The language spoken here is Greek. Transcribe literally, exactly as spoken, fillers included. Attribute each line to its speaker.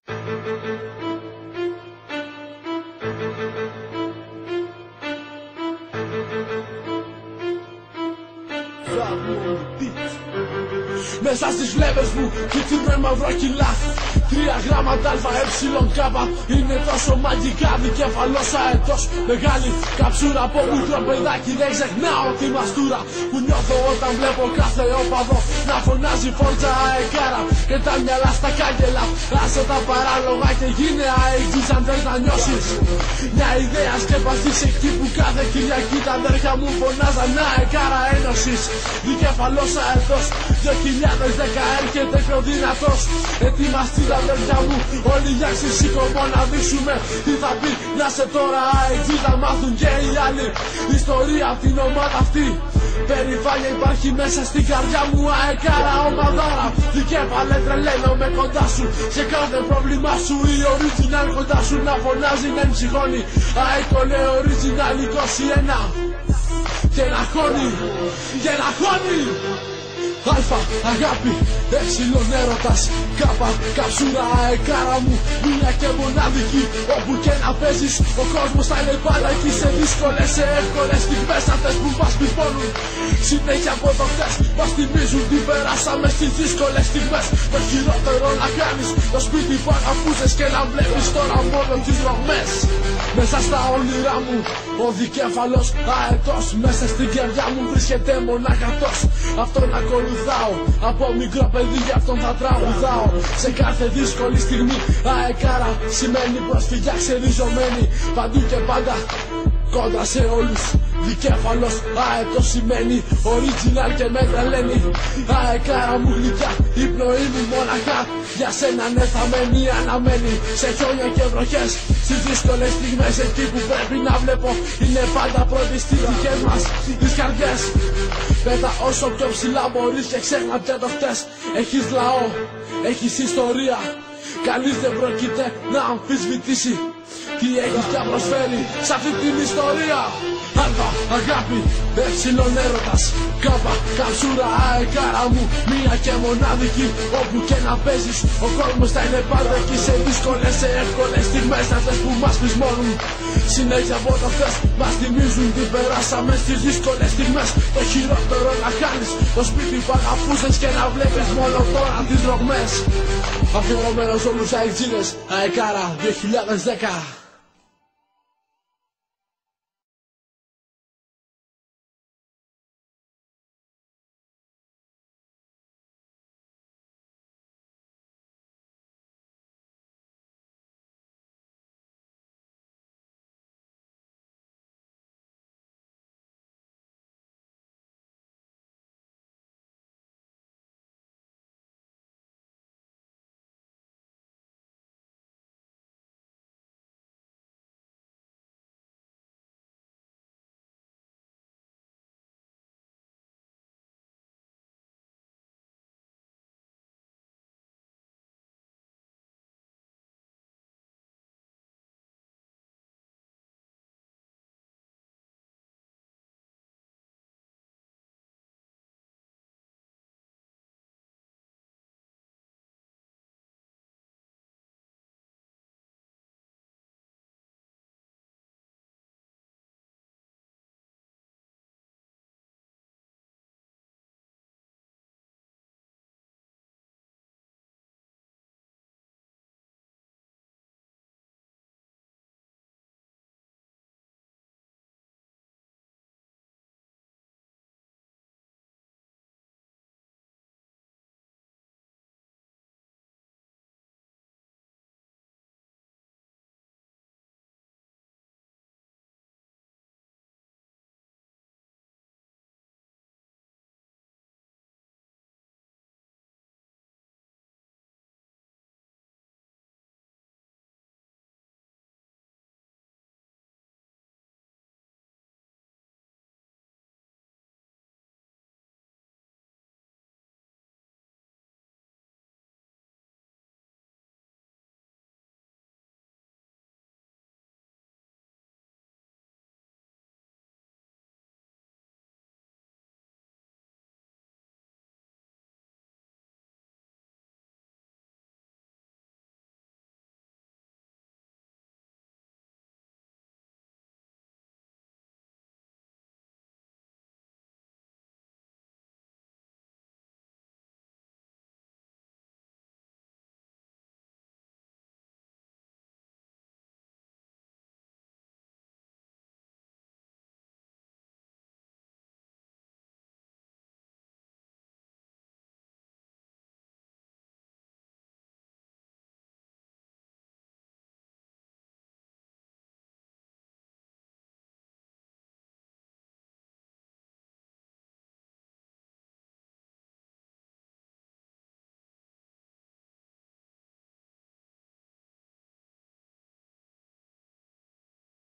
Speaker 1: Μέσα στις φλέβες μου κοιτούνε μαυρό κιλά. Τρία γράμματα αλφα έψιλον κάπα. Είναι τόσο μαγικά δικέφαλος αετός. Μεγάλη καψούρα από μικρό παιδάκι. Δεν ξεχνάω τη μαστούρα που νιώθω όταν βλέπω κάθε όπαδο να φωνάζει φόρτσα αεκάρα. Και τα μυαλά στα κάγκελα. Άσε τα παράλογα και γίνε αεξής αν θες να νιώσεις. Μια ιδέα σκέπασης εκεί που κάθε Κυριακή τα αδέρφια μου φωνάζαν αεκάρα ένωσης. Δικέφαλος αετός. δύο χιλιάδες δέκα έρχεται πιο δυνατός. Ετοιμαστείτε αδέρφια μου, όλοι για ξεσήκωμο να δείξουμε τι θα πει να σε τώρα αεξή. Να μάθουν και οι άλλοι ιστορία από την ομάδα αυτή. Περηφάνεια υπάρχει μέσα στην καρδιά μου, αεκάρα ομαδάρα. Δικέφαλε τρελαίνομαι κοντά σου, σε κάθε πρόβλημά σου η original κοντά σου να φωνάζει να εμψυχώνει. Αεκό λέει original είκοσι ένα και να χώνει, και να χώνει. Αλφα, αγάπη, έψιλον έρωτας. Κάπα, καψούρα, αεκάρα μου. Μία και μοναδική, όπου και να παίζεις. Ο κόσμος θα είναι πάντα εκεί σε δύσκολες, σε εύκολες στιγμές. Αυτές που μας πεισμώνουν συνέχεια από το χτες. Μας θυμίζουν τι περάσαμε στις δύσκολες στιγμές. Το χειρότερο να κάνεις το σπίτι που αγαπούσες και να βλέπεις τώρα μόνο τις ρογμές. Μέσα στα όνειρά μου ο δικέφαλος αετός. Μέσα στην καρδιά μου βρίσκεται μοναχατός. Αυτόν ακολουθάω από μικρό παιδί, γι' αυτόν θα τραγουδάω. Σε κάθε δύσκολη στιγμή αεκάρα σημαίνει προσφυγιά ξεριζωμένη. Παντού και πάντα κόντρα σε όλους. Δικέφαλος αετός σημαίνει original και με τρελαίνει. Αεκάρα μου γλυκιά, η πνοή μου μοναχά. Για σένα ναι θα μένει αναμένη. Σε χιόνια και βροχές, στις δύσκολες στιγμές εκεί που πρέπει να βλέπω είναι πάντα πρώτη στις δικές μας τις καρδιές. Πέτα όσο πιο ψηλά μπορείς και ξέχνατε το χτες. Έχεις λαό, έχεις ιστορία. Κανείς δεν πρόκειται να αμφισβητήσει τι έχεις πια προσφέρει σ' αυτή την ιστορία. Αλφα, αγάπη, έψιλον έρωτας. Κάπα, καψούρα, αεκάρα μου. Μία και μοναδική, όπου και να παίζεις. Ο κόσμος θα είναι πάντα εκεί σε δύσκολες, σε εύκολες στιγμές. Αυτές που μας πεισμώνουν συνέχεια από το χθες. Μας θυμίζουν τι περάσαμε στις δύσκολες στιγμές. Το χειρότερο να χάνεις το σπίτι που αγαπούσες και να βλέπεις μόνο τώρα τις ρογμές. Αφιερωμένος όλους αεξίδες, αεκάρα δύο χιλιάδες δέκα.